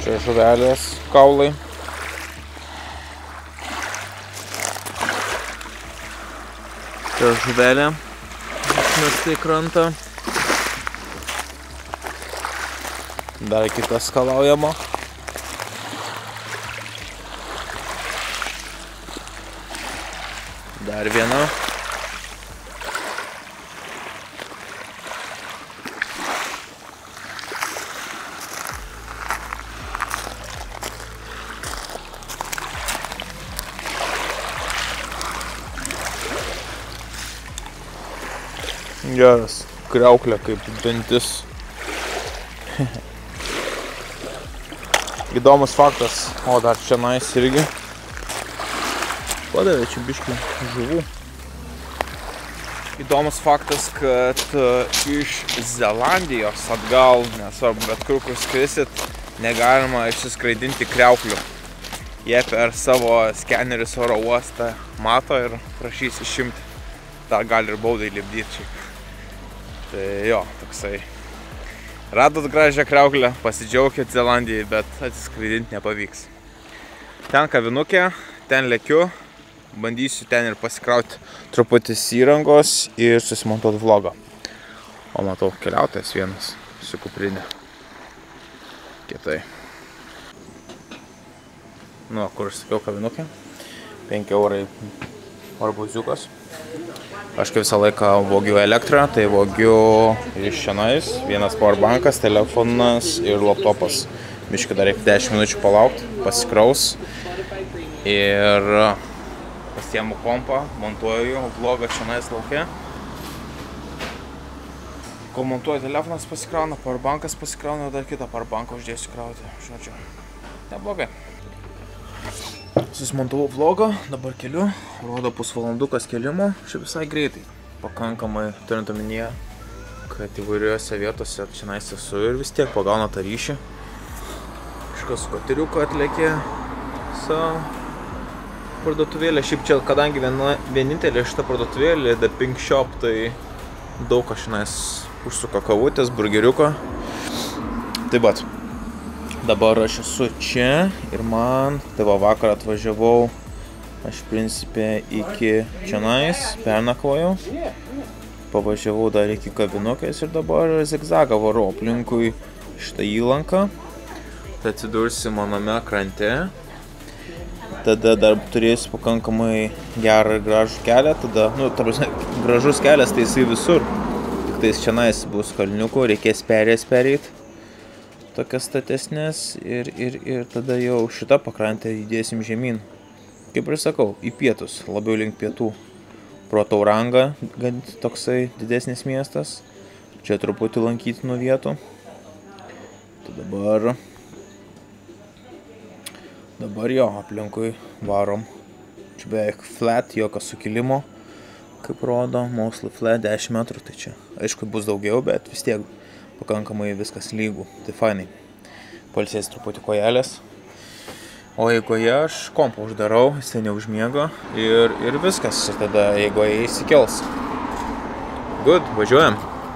Čia žuvelės kaulai. Čia žuvelė. Išmesta į krantą. Dar kita skalaujama. Dar viena. Geras, kriauklė kaip dantis. Įdomus faktas, o dar čia nais irgi. Padavė čia biškį žuvų. Įdomus faktas, kad iš Zelandijos atgal, nesvarbu, bet kur skrisit, negalima išsiskraidinti kriauklių. Jie per savo skenerius oro uostą mato ir prašys išimti. Dar gali ir baudai lipdyti čia. Tai jo, toksai. Radot gražią kriauklę, pasidžiaukit Zelandijai, bet atsiskraidinti nepavyks. Ten kavinukė, ten lekiu, bandysiu ten ir pasikrauti truputis įrangos ir susimontuoti vlogą. O matau, keliautojas vienas su kuprinė. Kietai. Nu, kur aš sakiau kavinukė? 5 eurai arbuziukas. Aš kaip visą laiką vogiu elektrą, tai vogiu iš šianais. Vienas powerbankas, telefonas ir laptopas. Biškį dar reikia 10 minučių palaukti, pasikraus. Ir pasiemu kompą, montuoju vlogą šianais lauke. Kol montuoju, telefonas pasikrauna, powerbankas pasikrauna, dar kitą powerbanką uždėsiu krauti. Žodžiu, neblogai. Susimontavau vlogą, dabar keliu, rodo pusvalandukas kelimo, šiaip visai greitai. Pakankamai turint omenyje, kad įvairiuose vietose čionais esu ir vis tiek pagauna tą ryšį. Kažkas su koteriuku atlėkė su parduotuvėlė. Šiaip čia, kadangi vienintelė šita parduotuvėlė, The Pink Shop, tai daug kas čionais užsuka kavutės, burgeriuko. Taip pat. Dabar aš esu čia ir man, tai va vakar atvažiavau, aš principė iki čionais, pernakvojau, pavažiavau dar iki kavinukės ir dabar zigzagą varau aplinkui šitą įlanką, tai atsidursi maname krante, tada dar turėsiu pakankamai gerą ir gražų kelią, tada, nu, gražus kelias tai jisai visur, tik tais čionais bus kalniukų, reikės pereit. Tokias statesnės ir tada jau šitą pakrantę judėsim žemyn. Kaip ir sakau, į pietus, labiau link pietų. Pro Taurangą, gan toksai didesnis miestas. Čia truputį lankytinų vietų. Tai dabar jo, aplinkui varom. Čia beveik flat, jokio sukilimo, kaip rodo, mostly flat, 10 metrų, tai čia. Aišku, bus daugiau, bet vis tiek pakankamai viskas lygų, tai fainai. Pailsės truputį kojelės. O eigoje aš kompą uždarau, jisai neužmiega ir viskas. Ir tada eigoje įsikels. Good, važiuojam.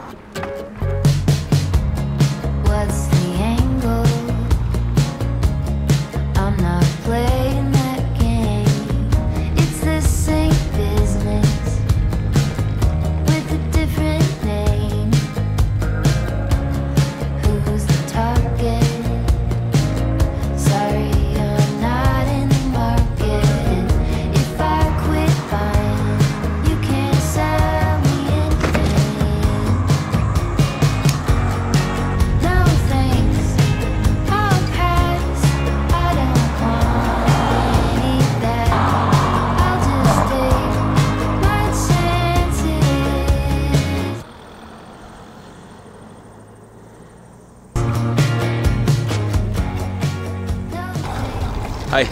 Hai.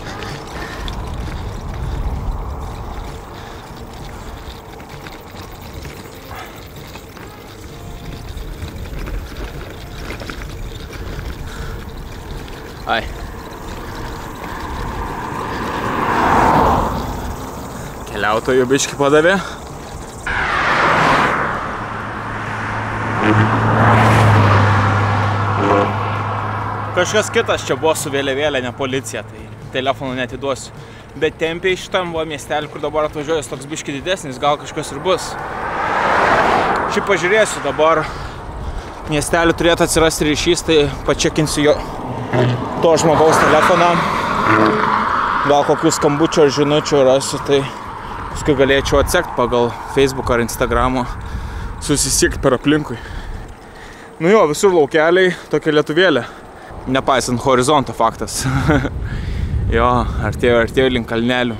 Hai. Keliautojų biškį padavė. Kažkas kitas čia buvo su vėliavėlė, ne policija, tai telefonų netiduosiu. Bet tempiai šitam buvo miestelį, kur dabar atvažiuojas toks biški didesnis, gal kažkas ir bus. Šiaip pažiūrėsiu dabar. Miestelį turėtų atsirasti ryšys, tai pačekinsiu jo to žmogaus telefoną. Gal kokių skambučių ar žinučių rasiu, tai paskui galėčiau atsekti pagal Facebook ar Instagramą, susisiekti per aplinkui. Nu jo, visur laukeliai, tokia lietuvėlė. Nepaisant horizonto faktas. Jo, artėjo link kalnelių.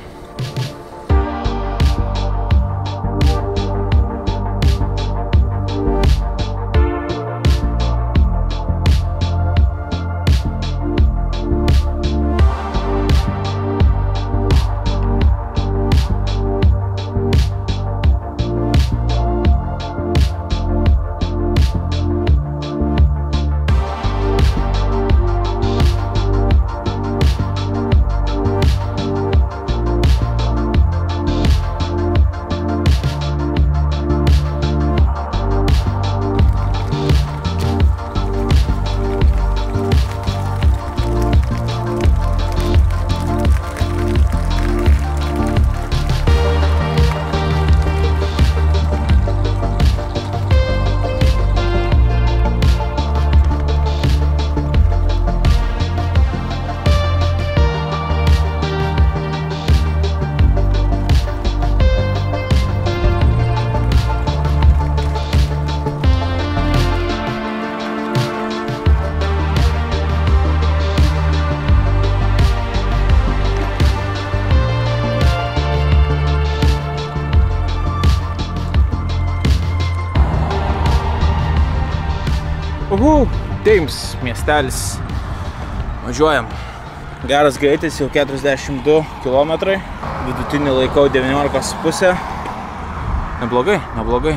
Teims miestelis. Važiuojam. Geras greitis, jau 42 km. Vidutinį laikau 19,5. Neblogai, neblogai.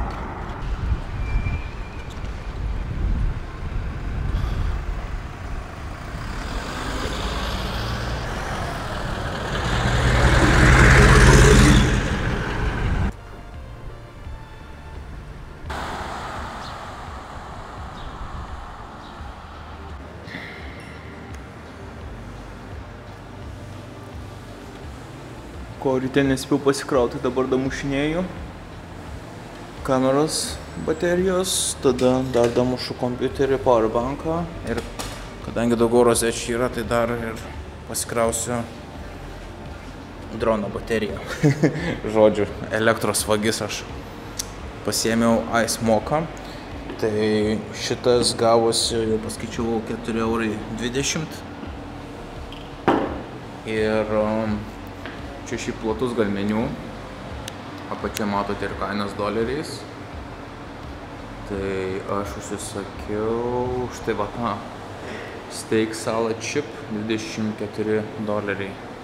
Ko ryte nespėjau pasikrauti, dabar damušinėju kameros baterijos, tada dar damušu kompiuterį, powerbanką ir kadangi daugiau rozečių yra, tai dar ir pasikrausiu drono bateriją. Žodžiu, elektros vagis aš pasiėmiau iSmoką, tai šitas gavosi, jau paskaičiavau, 4,20 € ir čia šiaip platus gal meniu, apačia matote ir kainas doleriais, tai aš užsisakiau štai va tą steak salad chip 24 $,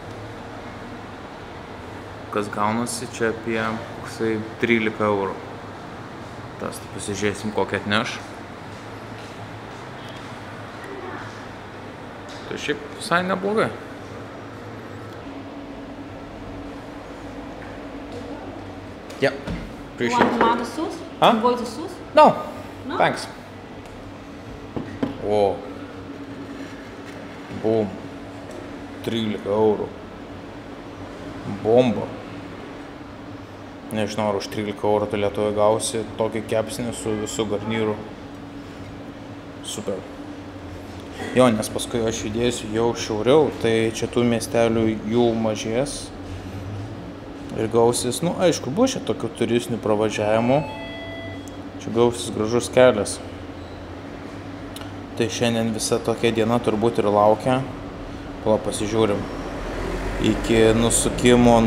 kas gaunasi čia apie 13 €. Tas, tai pasižiūrėsim kokią atneš. Tai šiaip visai neblogai. Yeah, appreciate it. You want tomato sauce? Huh? You want the sauce? No, No? thanks. O, bum, 13 €. Bomba. Nežinau, ar už 13 € tu Lietuvoje gausi tokį kepsnį su visų garnyrų. Super. Jo, nes paskui aš judėsiu jau šiauriau, tai čia tų miestelių jų mažės. Ir gausis, nu aišku, buvo čia tokių turistinių pravažiavimų. Čia gausis gražus kelias. Tai šiandien visa tokia diena turbūt ir laukia. Pala pasižiūrim. Iki nusukimo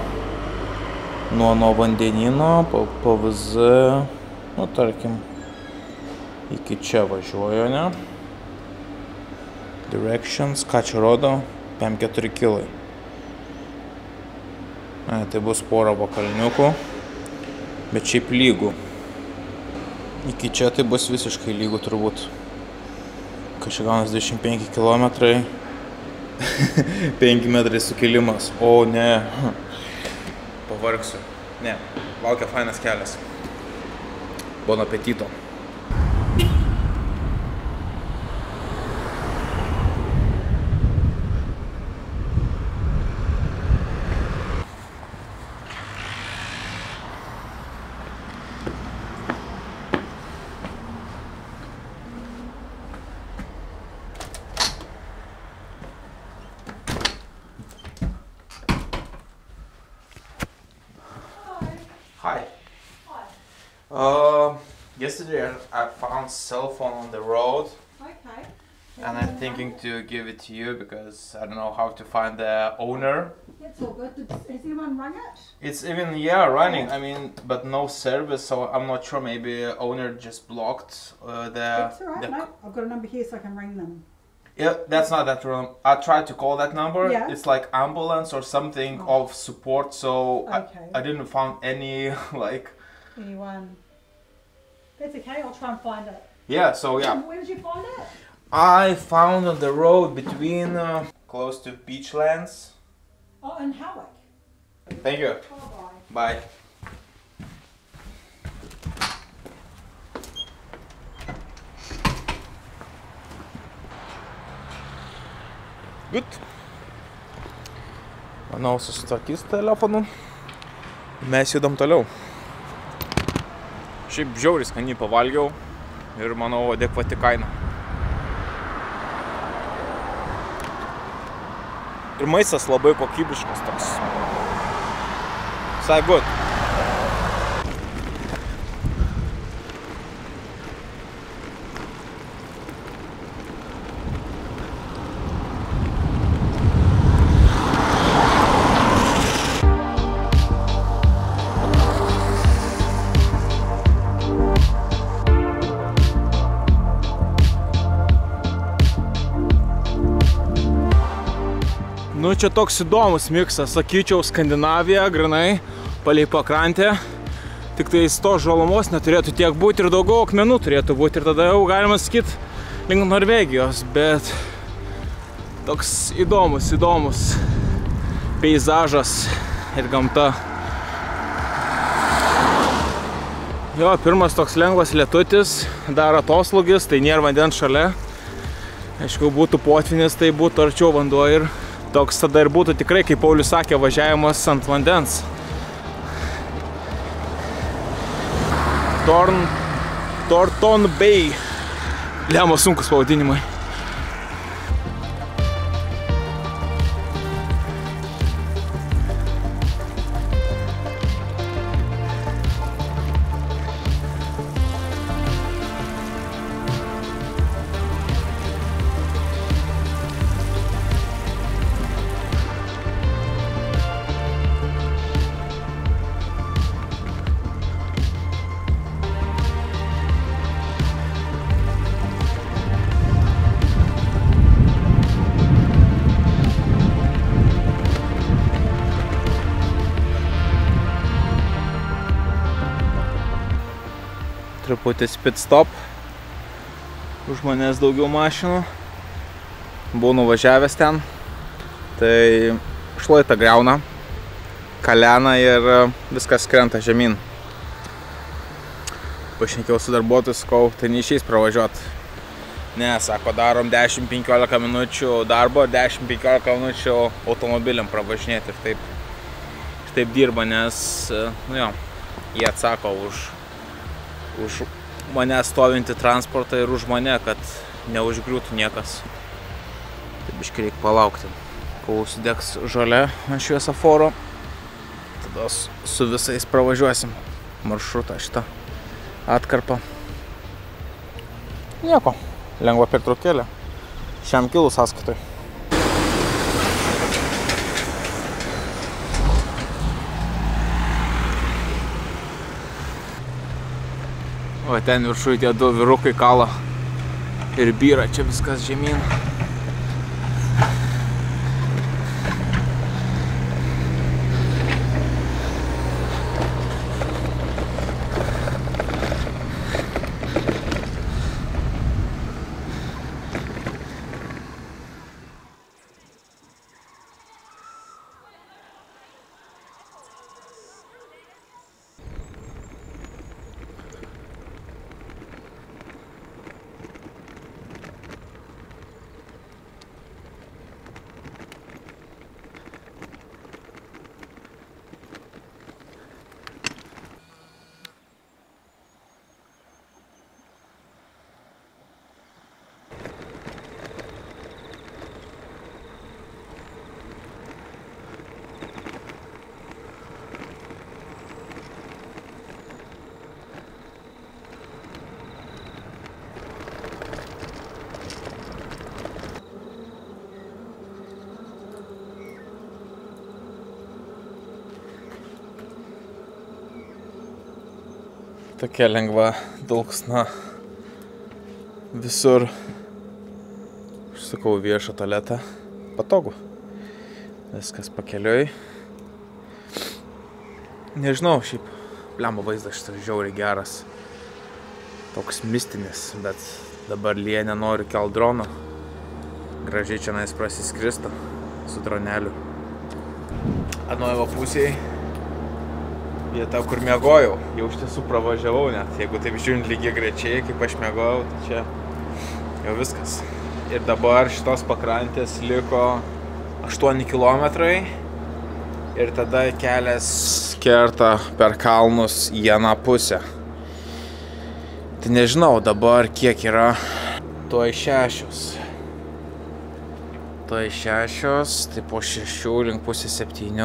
nuo vandenino, PVZ, nu tarkim, iki čia važiuoju, ne? Directions, ką čia rodo? 5-4 km. Tai bus pora pakalniukų, bet šiaip lygų. Iki čia tai bus visiškai lygų turbūt. Kažkai gaunas 25 km, 5 metrai sukilimas. O ne, pavargsiu. Ne, laukia fainas kelias. Bon apetito. Hi. Yesterday I found cell phone on the road. Okay. And I'm thinking to give it to you because I don't know how to find the owner. That's all good. Has anyone rung it? It's even, yeah, running. I mean, but no service, so I'm not sure. Maybe owner just blocked the... That's alright, no. I've got a number here so I can ring them. Yeah, that's not that room. I tried to call that number. Yeah. It's like ambulance or something of support, so Okay. I didn't find any, like... Anyone? That's okay, I'll try and find it. Yeah, so yeah. Where did you find it? I found on the road between, close to Beachlands. Oh, in Howick. Thank you. Oh, Bye. Good. Manau, susitvarkys telefonu. Mes judam toliau. Šiaip žiauriai skaniai pavalgiau ir manau adekvati kaina. Ir maistas labai kokybiškas toks. Visai good. Nu, čia toks įdomus miksas, sakyčiau, Skandinavija, grinai, palei pakrantę. Tik tai to žalumos neturėtų tiek būti ir daugiau akmenų turėtų būti. Ir tada jau galima sakyti link Norvegijos, bet toks įdomus peizažas ir gamta. Jo, pirmas toks lengvas lietutis, dar atoslūgis, tai nėra vandens šalia. Aišku, būtų potvinis, tai būtų arčiau vanduo ir toks tada ir būtų tikrai, kaip Paulius sakė, važiavimas ant vandens. Thornton Bay. Lemą sunkus pavadinimai. Truputis pit stop. Už manęs daugiau mašinų. Buvau nuvažiavęs ten. Tai šlaitą griauna, kalena ir viskas krenta žemyn. Pašnekėjau su darbuotojus, sakau, tai neišeis pravažiuoti. Ne, sako, darom 10-15 minučių darbo, 10-15 minučių automobiliam pravažinėti ir taip dirba, nes, nu jo, jie atsako už mane stovinti transportą ir už mane, kad neužgriūtų niekas. Tai biškai reikia palaukti, kol užsidegs žalia ant šviesoforo. Tada su visais pravažiuosim maršrutą šitą atkarpą. Nieko, lengva pertraukėlė. Šiam kilų sąskaitoj. O ten viršui tie du vyrukai kala ir byra čia viskas žemyn. Tokia lengva dulksna visur. Aš sakau, viešą tualetą. Patogu. Viskas pakeliui. Nežinau, šiaip blemba vaizdas šitas žiauriai geras. Toks mistinis, bet dabar lyja nenoriu kelt drono. Gražiai čia nais prasiskrista su droneliu. Anojo pusėje vieta, kur miegojau. Jau iš tiesų pravažiavau net. Jeigu taip žiūrint lygiai grečiai, kaip aš miegojau, tai čia jau viskas. Ir dabar šitos pakrantės liko 8 kilometrai. Ir tada kelias kerta per kalnus į vieną pusę. Tai nežinau dabar kiek yra. Tuoj 6. Tai po 6 link pusės 7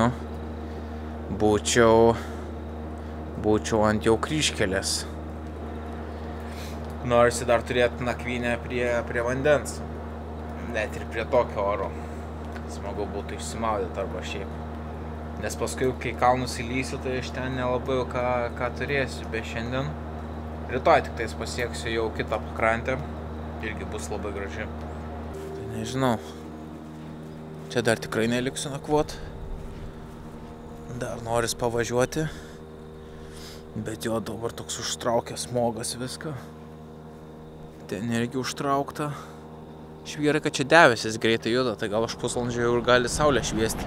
būčiau ant jau kryžkelės. Norisi dar turėti nakvynę prie vandens. Net ir prie tokio oro. Smagu būtų išsimaudyti arba šiaip. Nes paskui, kai kalnus įlysiu, tai aš ten nelabai ką turėsiu. Be šiandien. Rytoj tik tais pasieksiu jau kitą pakrantę. Irgi bus labai graži. Tai nežinau. Čia dar tikrai neliksiu nakvot. Dar noris pavažiuoti. Bet jo dabar toks užtraukęs smogas viską. Ten irgi užtraukta. Šiaip gerai, kad čia debesis greitai juda, tai gal už pusvalandžio jau ir gali saulė šviesti.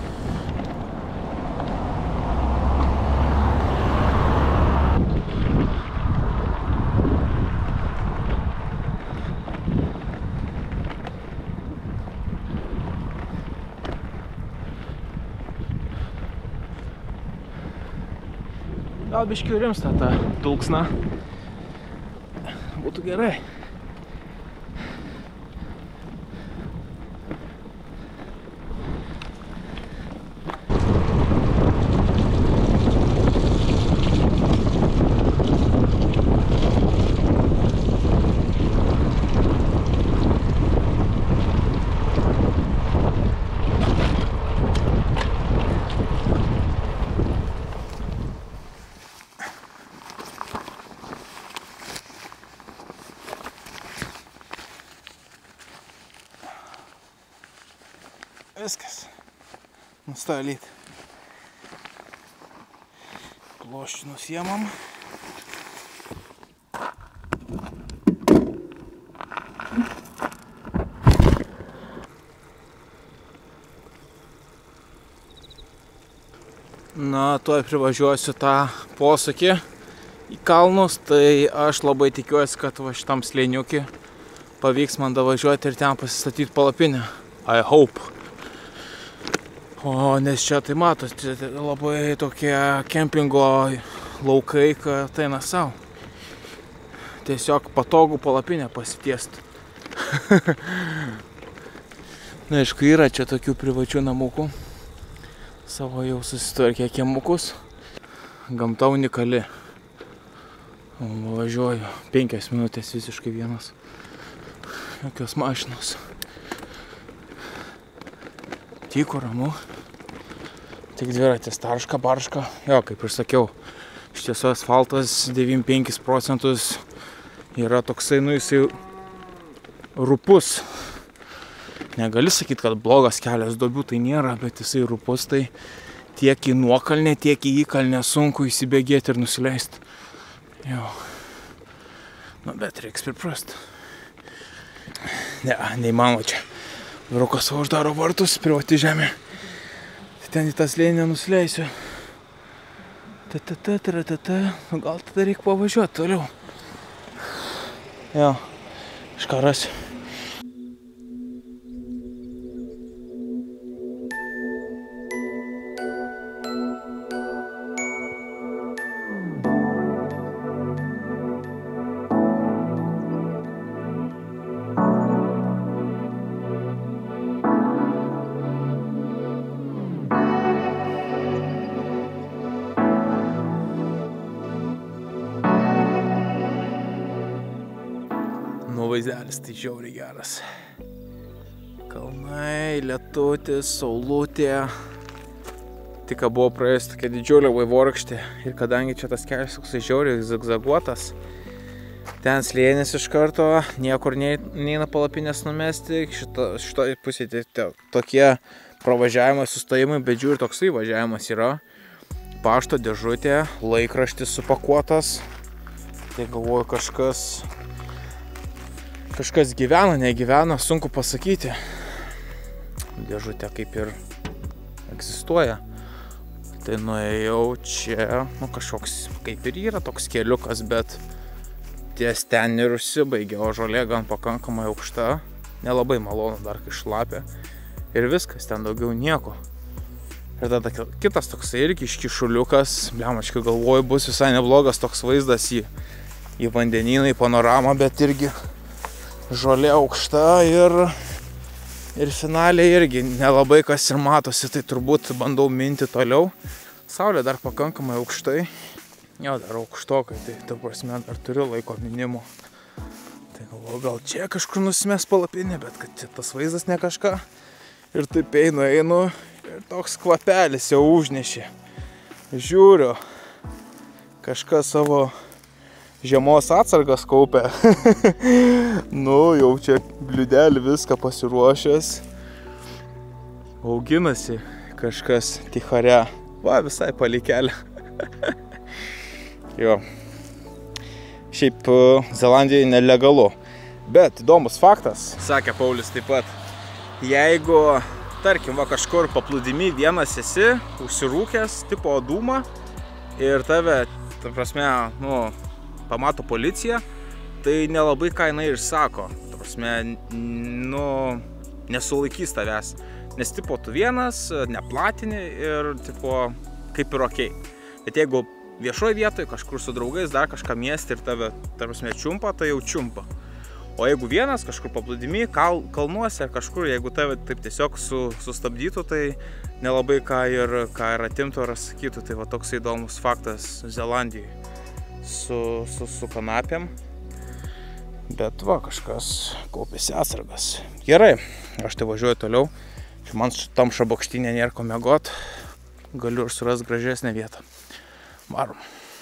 Gal biškiu rimsta ta dulksna. Būtų gerai. Viskas. Nustoja lyt. Ploščių nusiemam. Na, tuoj privažiuosiu tą posūkį į kalnus, tai aš labai tikiuosi, kad va šitam slėniukį pavyks man davažiuoti ir ten pasistatyti palapinę. I hope. O nes čia tai matos, čia labai tokie kempingo laukai, kad eina savo. Tiesiog patogų palapinę pasitiesti. Na, aišku, yra čia tokių privačių namukų. Savo jau susitvarkė kiemukus. Gamta unikali. Važiuoju 5 minutės visiškai vienas. Jokios mašinos. Tyko ramu. Tik dviratis tarška, barška. Jo, kaip ir sakiau, iš tiesų asfaltas 95% yra toksai, nu jisai rupus. Negali sakyti, kad blogas kelias, duobių tai nėra, bet jisai rupus, tai tiek į nuokalnę, tiek į įkalnę sunku įsibėgėti ir nusileisti. Jo. Nu, bet reiks priprast. Ne, neįmanoma čia. Vyrukas uždaro vartus, privati žemė. Tai ten į tą slėnį nenusileisiu. Nu, gal tada reikia pavažiuoti toliau. Jo, aš ką rasiu. Vaizdelis tai žiauriai geras. Kalnai, lietutis, saulutė. Tik buvo praėjus tokia didžiulė vaivorykštė ir kadangi čia tas kelias toksai žiauriai zigzaguotas, ten slėnis iš karto, niekur neina palapinės numesti, šitoje pusėje tokie pravažiavimai, sustojimai, bet žiūri toksai važiavimas yra. Pašto dėžutė, laikraštis supakuotas, tai galvoju kažkas gyvena, negyvena, sunku pasakyti. Dėžutė kaip ir egzistuoja. Tai nuėjau čia, kažkoks kaip ir yra toks keliukas, bet ties ten ir užsibaigė, o žolė gan pakankamai aukšta, nelabai malonu dar kai šlapia ir viskas, ten daugiau nieko. Ir tada kitas toksai irgi iškišuliukas, blemačkai galvoju, bus visai neblogas toks vaizdas į vandenyną, į panoramą, bet irgi žolė aukšta ir finaliai irgi nelabai kas ir matosi, tai turbūt bandau minti toliau. Saulė dar pakankamai aukštai, jau dar aukštokai, tai ta prasme dar turiu laiko minimo. Tai galvoju, gal čia kažkur nusimes palapinė, bet kad čia tas vaizdas ne kažką. Ir taip einu ir toks kvapelis jau užnešė. Žiūriu, kažkas savo žiemos atsargas kaupia. Jau čia bliudelį viską pasiruošęs. Auginasi kažkas tichare. Va, visai palikelė. Jo. Šiaip Zelandijoje nelegalu. Bet įdomus faktas, sakė Paulius taip pat, jeigu, tarkim, kažkur paplūdimy vienas esi, užsirūkęs, tipo dūmą, ir tave, ta prasme, pamato policija, tai nelabai ką jinai ir sako. Ta prasme, nesulaikys tavęs. Nes tipo tu vienas, neplatini ir tipo kaip ir okei. Bet jeigu viešoje vietoje kažkur su draugais dar kažką miesti ir tave, ta prasme, čiumpa, tai jau čiumpa. O jeigu vienas kažkur paplūdimy, kalnuose ar kažkur, jeigu tave taip tiesiog sustabdytų, tai nelabai ką ir atimtų ar sakytų. Tai va toks įdomus faktas Zelandijoje su kanapėm. Bet va, kažkas kaupėsi atsargas. Gerai, aš tai važiuoju toliau. Man šitam šabakštynė nėra ko miegot. Galiu ir surast gražesnę vietą. Varom.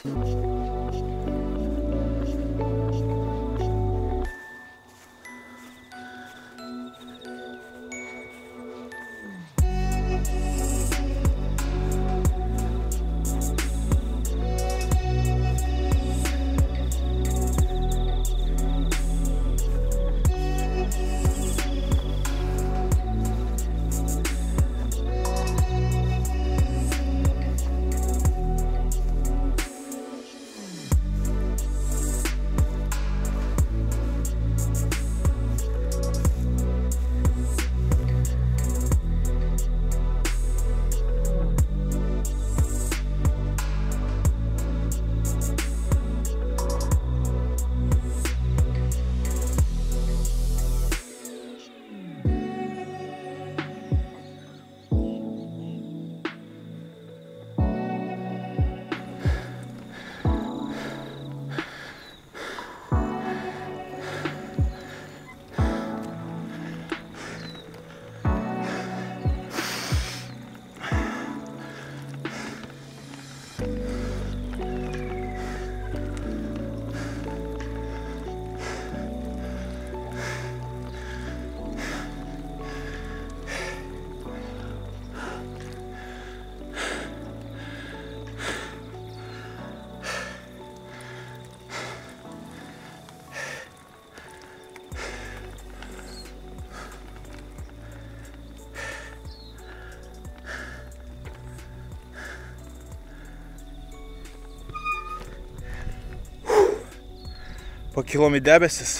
Pakilom į debesis.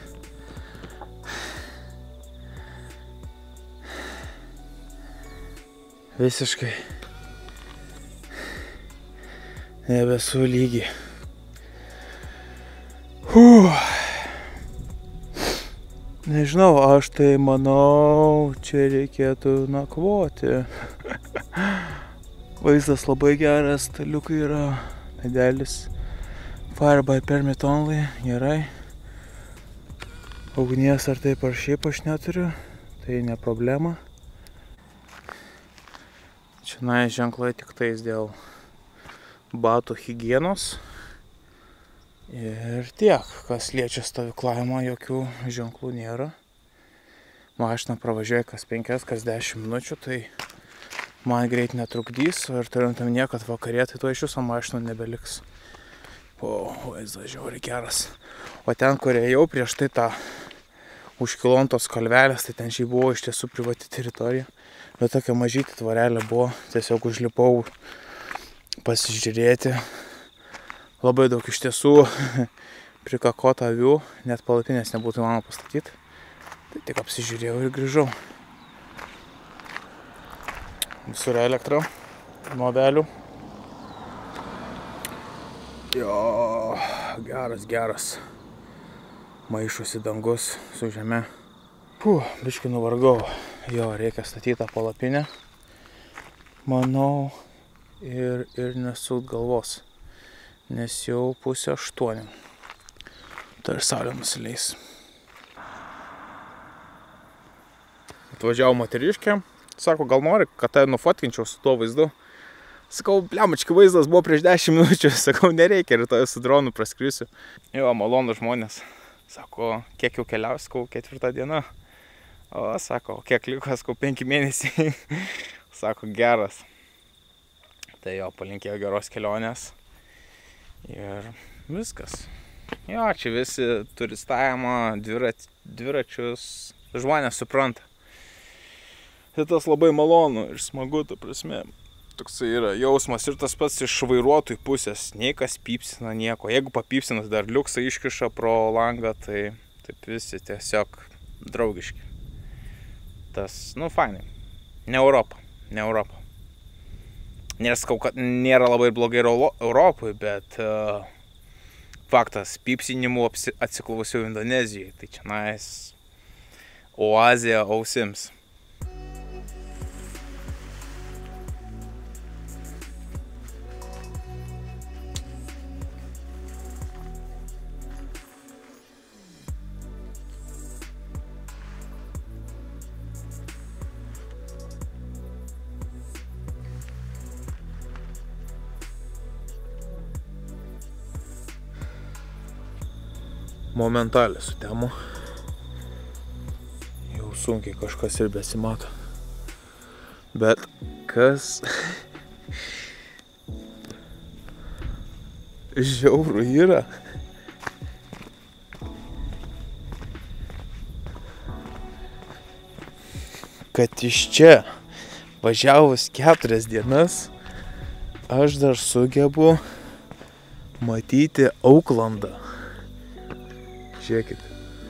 Visiškai nebesu lygiai. Nežinau, aš tai manau, čia reikėtų nakvoti. Vaizdas labai geras, staliukai yra, medelis. Fire by permit only, gerai. Ugnies ar taip ar šiaip aš neturiu, tai ne problema. Čia Čia ženklai tik tais dėl batų higienos. Ir tiek, kas liečia stovyklavimą, jokių ženklų nėra. Mašina pravažiuoja kas 5, kas 10 minučių, tai man greit netrukdys. Ir turint omenyje, kad vakarė, tai to iš viso mašinų nebeliks. O, vaizdas žiauriai geras. O ten, kur ėjau prieš tai tą už kilontos kalvelės, tai ten šiai buvo iš tiesų privati teritorija. Bet tokia mažytė tvorelė buvo, tiesiog užlipau pasižiūrėti. Labai daug iš tiesų prikakota avių, net palapinės nebūtų įmanoma pastatyti. Tai tik apsižiūrėjau ir grįžau. Visur elektra, nuo avelių. Jo, geras. Maišosi dangus su žeme. Biškį nuvargau. Jo, reikia statyti tą palapinę. Manau, ir nesukt galvos. Nes jau 7:30. Tai ir saulė nusileis. Atvažiavo moteriškė. Sako, gal nori, kad tai nufotkinčiau su tuo vaizdu. Sakau, blemački vaizdas buvo prieš 10 minučių. Sakau, nereikia, rytoj su dronu praskrisiu. Jo, malonu žmonės. Sako, kiek jau keliausiu, sakau, 4 diena. O, sako, kiek liko, sakau, 5 mėnesiai. Sako, geras. Tai jo, palinkėjo geros kelionės. Ir viskas. Jo, čia visi turistavimą, dviračius, žmonės supranta. Tai tas labai malonu ir smagu, ta prasme. Toksai yra jausmas ir tas pats iš vairuotojų pusės. Nei kas pypsina nieko. Jeigu papypsinas dar liuksą iškiša pro langą, tai taip visi tiesiog draugiški. Tas, fainai. Ne Europa. Nesakau, kad nėra labai blogai Europoje, bet faktas, pypsinimų atsiklausiau Indonezijoje. Tai čia oazija ausims. Momentaliai sutemo. Jau sunkiai kažkas ir besimato. Bet kas žiauru yra, kad iš čia važiavus 4 dienas aš dar sugebu matyti Auklandą. Žiūrėkit.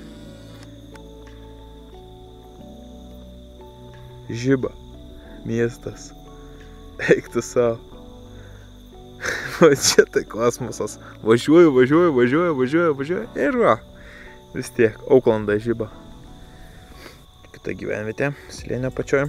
Žiba. Miestas. Eik tu savo. Va čia tai kosmosas. Važiuoju. Ir va. Vis tiek. Auklanda Žiba. Kita gyvenvietė. Slėnio pačioj.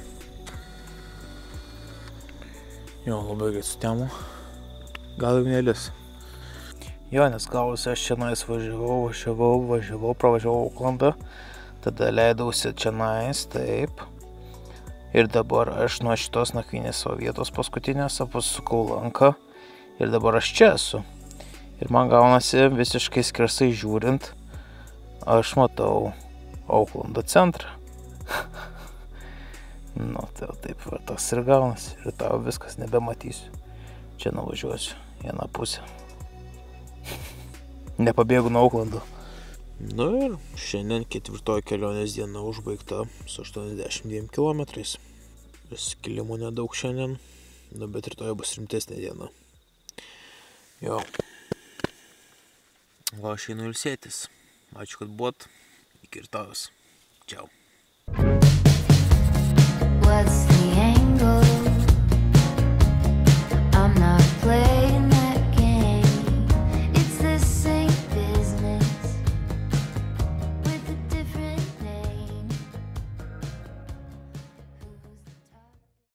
Jo, labai greit sutemo. Gal jau nelis. Jo, nes gavusi aš čia važiavau, pravažiavau Auklandą, tada leidausi čia taip. Ir dabar aš nuo šitos nakvynės savo vietos paskutinės apasukau lanką ir dabar aš čia esu. Ir man gaunasi visiškai skersai žiūrint, aš matau Auklando centrą. Tai taip, tas ir gaunasi ir tau viskas nebematysiu. Čia nuvažiuosiu vieną pusę. Nepabėgu nuo Auklando. Ir šiandien 4 kelionės diena užbaigta su 82 kilometrais. Skilimų nedaug šiandien, bet rytoj bus rimtesnė diena. Jo. Va, aš einu ilsėtis. Ačiū, kad buvot. Iki rytojus. Čiau. What's the